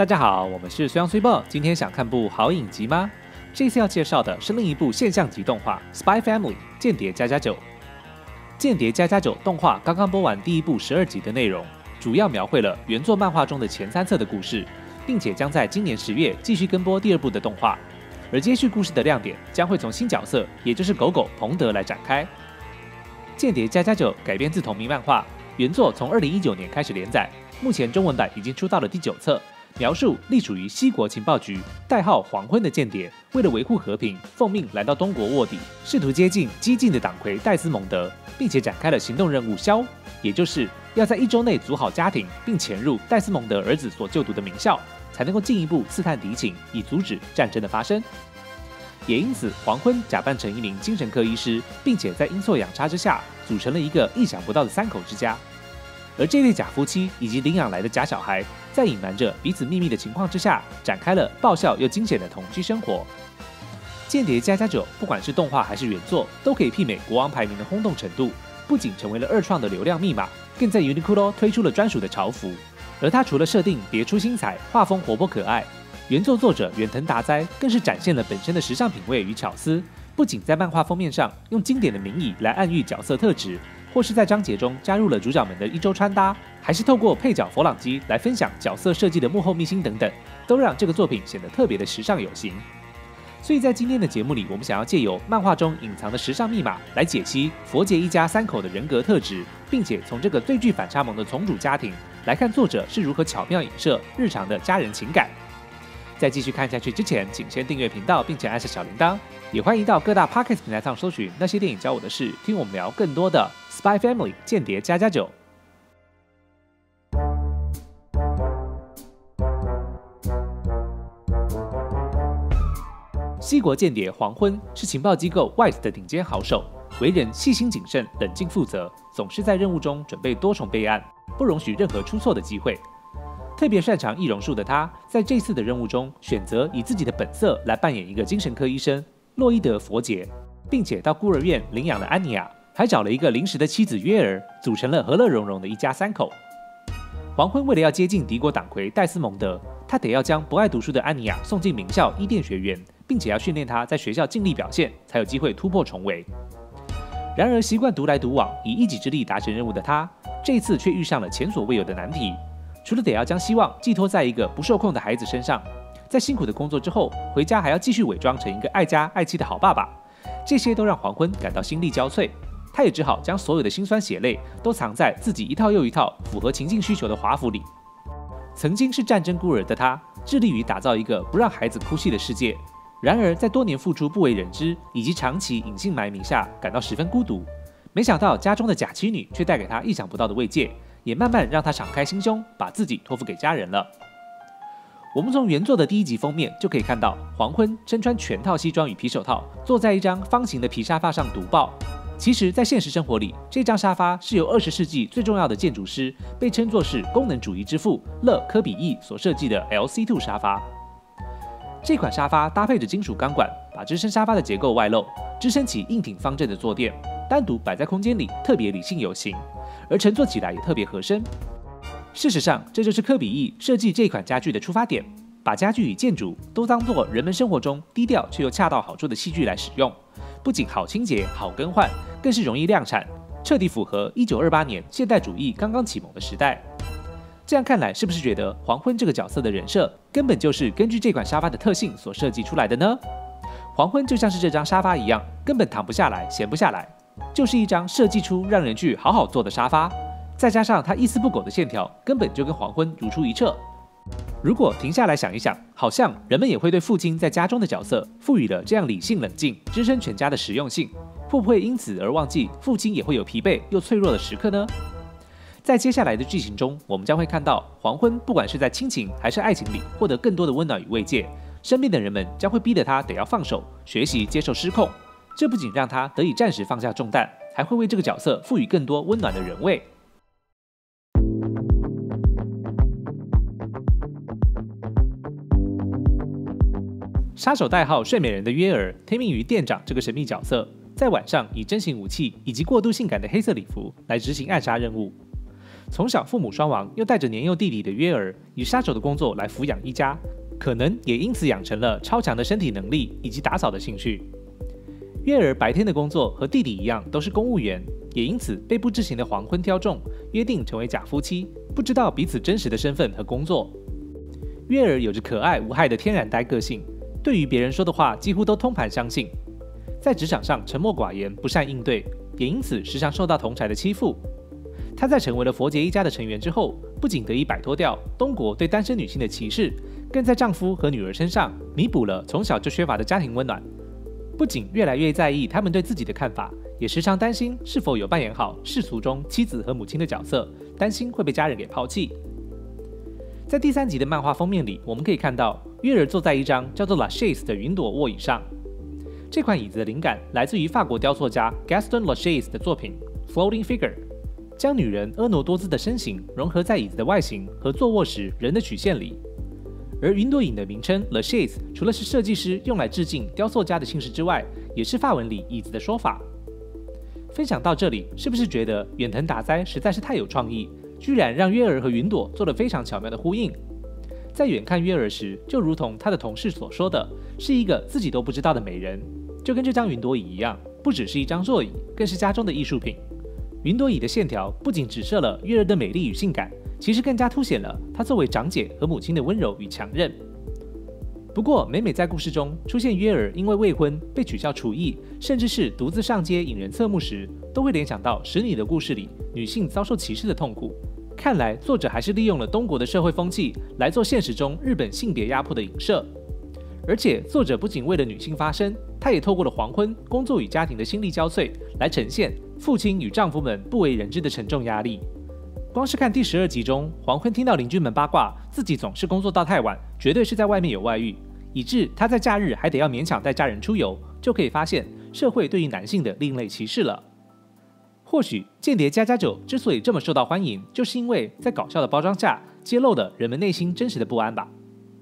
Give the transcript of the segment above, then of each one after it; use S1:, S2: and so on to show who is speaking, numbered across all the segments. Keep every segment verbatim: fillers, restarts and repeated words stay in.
S1: 大家好，我们是虽阳虽报，今天想看部好影集吗？这次要介绍的是另一部现象级动画《Spy Family》间谍家家酒。间谍家家酒动画刚刚播完第一部十二集的内容，主要描绘了原作漫画中的前三册的故事，并且将在今年十月继续跟播第二部的动画。而接续故事的亮点将会从新角色，也就是狗狗彭德来展开。间谍家家酒改编自同名漫画，原作从二零一九年开始连载，目前中文版已经出到了第九册。描述隶属于西国情报局代号黄昏的间谍，为了维护和平，奉命来到东国卧底，试图接近激进的党魁戴斯蒙德，并且展开了行动任务枭，也就是要在一周内组好家庭，并潜入戴斯蒙德儿子所就读的名校，才能够进一步刺探敌情，以阻止战争的发生。也因此，黄昏假扮成一名精神科医师，并且在阴错阳差之下，组成了一个意想不到的三口之家。而这对假夫妻以及领养来的假小孩，在隐瞒着彼此秘密的情况之下，展开了爆笑又惊险的同居生活。间谍家家酒不管是动画还是原作，都可以媲美国王排名的轰动程度，不仅成为了二创的流量密码，更在 Uniqlo 推出了专属的潮服。而它除了设定别出心裁，画风活泼可爱，原作作者远藤达哉更是展现了本身的时尚品味与巧思，不仅在漫画封面上用经典的名义来暗喻角色特质，或是在章节中加入了主角们的一周穿搭，还是透过配角佛朗基来分享角色设计的幕后秘辛等等，都让这个作品显得特别的时尚有型。所以在今天的节目里，我们想要借由漫画中隐藏的时尚密码来解析佛杰一家三口的人格特质，并且从这个最具反差萌的从主家庭来看作者是如何巧妙影射日常的家人情感。在继续看下去之前，请先订阅频道，并且按下小铃铛，也欢迎到各大 Podcast 平台上搜寻那些电影教我的事，听我们聊更多的 Spy Family 间谍家家酒。西国间谍黄昏是情报机构 White 的顶尖好手，为人细心谨慎、冷静负责，总是在任务中准备多重备案，不容许任何出错的机会。特别擅长易容术的他，在这次的任务中选择以自己的本色来扮演一个精神科医生洛伊德·佛杰，并且到孤儿院领养了安妮亚，还找了一个临时的妻子约尔，组成了和乐融融的一家三口。黄昏为了要接近敌国党魁戴斯蒙德，他得要将不爱读书的安妮亚送进名校伊甸学园，并且要训练她在学校尽力表现，才有机会突破重围。然而习惯独来独往，以一己之力达成任务的他，这一次却遇上了前所未有的难题。除了得要将希望寄托在一个不受控的孩子身上，在辛苦的工作之后，回家还要继续伪装成一个爱家爱妻的好爸爸，这些都让黄昏感到心力交瘁。他也只好将所有的辛酸血泪都藏在自己一套又一套符合情境需求的华服里。曾经是战争孤儿的他，致力于打造一个不让孩子哭泣的世界。然而，在多年付出不为人知，以及长期隐姓埋名下，感到十分孤独。没想到家中的假妻女却带给他意想不到的慰藉，也慢慢让他敞开心胸，把自己托付给家人了。我们从原作的第一集封面就可以看到，黄昏身穿全套西装与皮手套，坐在一张方形的皮沙发上读报。其实，在现实生活里，这张沙发是由二十世纪最重要的建筑师，被称作是功能主义之父勒科比意所设计的 L C 二 沙发。这款沙发搭配着金属钢管，把支撑沙发的结构外露，支撑起硬挺方正的坐垫，单独摆在空间里特别理性有型，而乘坐起来也特别合身。事实上，这就是科比意设计这款家具的出发点，把家具与建筑都当作人们生活中低调却又恰到好处的器具来使用，不仅好清洁、好更换，更是容易量产，彻底符合一九二八年现代主义刚刚启蒙的时代。这样看来，是不是觉得黄昏这个角色的人设根本就是根据这款沙发的特性所设计出来的呢？黄昏就像是这张沙发一样，根本躺不下来、闲不下来，就是一张设计出让人去好好坐的沙发。再加上它一丝不苟的线条，根本就跟黄昏如出一辙。如果停下来想一想，好像人们也会对父亲在家中的角色赋予了这样理性冷静、支撑全家的实用性，会不会因此而忘记父亲也会有疲惫又脆弱的时刻呢？在接下来的剧情中，我们将会看到黄昏不管是在亲情还是爱情里获得更多的温暖与慰藉，身边的人们将会逼得他得要放手，学习接受失控。这不仅让他得以暂时放下重担，还会为这个角色赋予更多温暖的人味。杀手代号睡美人的约尔，听命于店长这个神秘角色，在晚上以真型武器以及过度性感的黑色礼服来执行暗杀任务。 从小父母双亡，又带着年幼弟弟的约尔，以杀手的工作来抚养一家，可能也因此养成了超强的身体能力以及打扫的兴趣。约尔白天的工作和弟弟一样都是公务员，也因此被不知情的黄昏挑中，约定成为假夫妻，不知道彼此真实的身份和工作。约尔有着可爱无害的天然呆个性，对于别人说的话几乎都通盘相信，在职场上沉默寡言，不善应对，也因此时常受到同侪的欺负。他在成为了佛杰一家的成员之后，不仅得以摆脱掉东国对单身女性的歧视，更在丈夫和女儿身上弥补了从小就缺乏的家庭温暖。不仅越来越在意他们对自己的看法，也时常担心是否有扮演好世俗中妻子和母亲的角色，担心会被家人给抛弃。在第三集的漫画封面里，我们可以看到约尔坐在一张叫做 La Chaise 的云朵卧椅上。这款椅子的灵感来自于法国雕塑家 Gaston La Chaise 的作品 Floating Figure， 将女人婀娜多姿的身形融合在椅子的外形和坐卧时人的曲线里。而云朵椅的名称 La Chaise 除了是设计师用来致敬雕塑家的姓氏之外，也是法文里椅子的说法。分享到这里，是不是觉得远藤达哉实在是太有创意，居然让约尔和云朵做了非常巧妙的呼应？在远看约尔时，就如同他的同事所说的，是一个自己都不知道的美人，就跟这张云朵椅一样，不只是一张座椅，更是家中的艺术品。云朵椅的线条不仅指涉了约尔的美丽与性感，其实更加凸显了她作为长姐和母亲的温柔与强韧。不过，每每在故事中出现约尔因为未婚被取笑厨艺，甚至是独自上街引人侧目时，都会联想到《使女》的故事里女性遭受歧视的痛苦。看来作者还是利用了东国的社会风气来做现实中日本性别压迫的影射。而且作者不仅为了女性发声，他也透过了黄昏、工作与家庭的心力交瘁，来呈现父亲与丈夫们不为人知的沉重压力。光是看第十二集中，黄昏听到邻居们八卦自己总是工作到太晚，绝对是在外面有外遇，以致他在假日还得要勉强带家人出游，就可以发现社会对于男性的另类歧视了。或许《间谍加加酒》之所以这么受到欢迎，就是因为在搞笑的包装下揭露了人们内心真实的不安吧。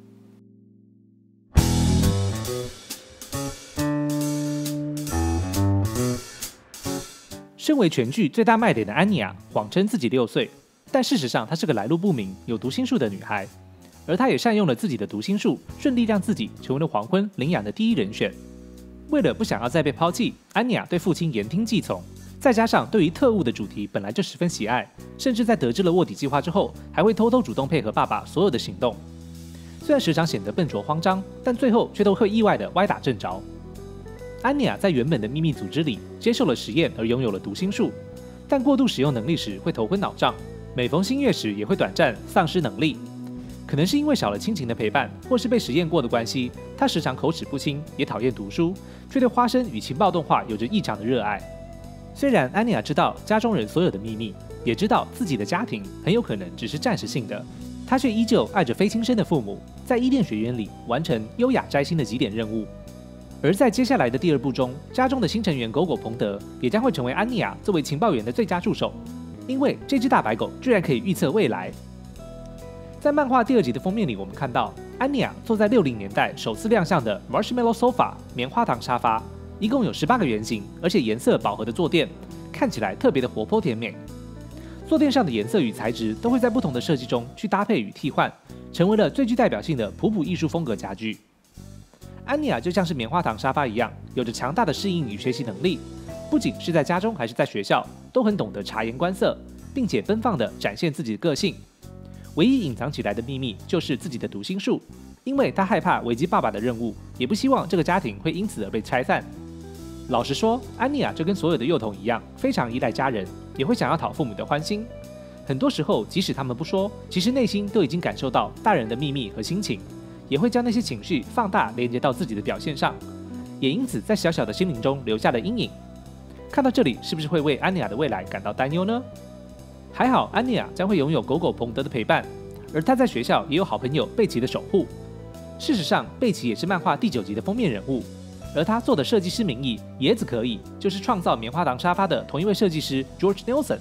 S1: 身为全剧最大卖点的安妮亚，谎称自己六岁，但事实上她是个来路不明、有读心术的女孩，而她也善用了自己的读心术，顺利让自己成为了黄昏领养的第一人选。为了不想要再被抛弃，安妮亚对父亲言听计从，再加上对于特务的主题本来就十分喜爱，甚至在得知了卧底计划之后，还会偷偷主动配合爸爸所有的行动。虽然时常显得笨拙慌张，但最后却都会意外的歪打正着。安妮亚在原本的秘密组织里接受了实验而拥有了读心术，但过度使用能力时会头昏脑胀，每逢新月时也会短暂丧失能力。可能是因为少了亲情的陪伴，或是被实验过的关系，她时常口齿不清，也讨厌读书，却对花生与情报动画有着异常的热爱。虽然安妮亚知道家中人所有的秘密，也知道自己的家庭很有可能只是暂时性的，她却依旧爱着非亲生的父母，在伊甸学院里完成优雅摘星的几点任务。而在接下来的第二部中，家中的新成员狗狗彭德也将会成为安妮亚作为情报员的最佳助手，因为这只大白狗居然可以预测未来。在漫画第二集的封面里，我们看到安妮亚坐在六零年代首次亮相的 Marshmallow Sofa 棉花糖沙发，一共有十八个圆形，而且颜色饱和的坐垫，看起来特别的活泼甜美。坐垫上的颜色与材质都会在不同的设计中去搭配与替换，成为了最具代表性的普普艺术风格家具。安妮亚就像是棉花糖沙发一样，有着强大的适应与学习能力，不仅是在家中还是在学校，都很懂得察言观色，并且奔放地展现自己的个性。唯一隐藏起来的秘密就是自己的读心术，因为她害怕危及爸爸的任务，也不希望这个家庭会因此而被拆散。老实说，安妮亚就跟所有的幼童一样，非常依赖家人，也会想要讨父母的欢心。很多时候，即使他们不说，其实内心都已经感受到大人的秘密和心情，也会将那些情绪放大，连接到自己的表现上，也因此在小小的心灵中留下了阴影。看到这里，是不是会为安妮亚的未来感到担忧呢？还好，安妮亚将会拥有狗狗彭德的陪伴，而她在学校也有好朋友贝奇的守护。事实上，贝奇也是漫画第九集的封面人物，而他做的设计师名义也只可以就是创造棉花糖沙发的同一位设计师 George Nelson。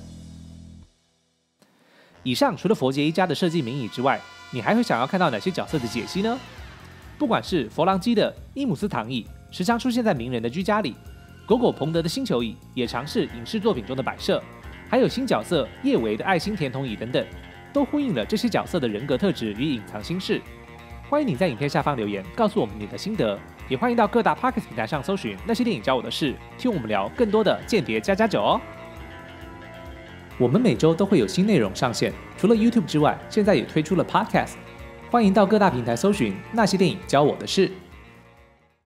S1: 以上除了佛杰一家的设计名义之外，你还会想要看到哪些角色的解析呢？不管是佛朗基的伊姆斯躺椅，时常出现在名人的居家里；狗狗彭德的星球椅也常是影视作品中的摆设； 还有新角色叶维的爱心甜筒椅等等，都呼应了这些角色的人格特质与隐藏心事。欢迎你在影片下方留言，告诉我们你的心得，也欢迎到各大 Podcast 平台上搜寻那些电影教我的事，听我们聊更多的间谍加加酒哦。我们每周都会有新内容上线，除了 YouTube 之外，现在也推出了 Podcast， 欢迎到各大平台搜寻那些电影教我的事。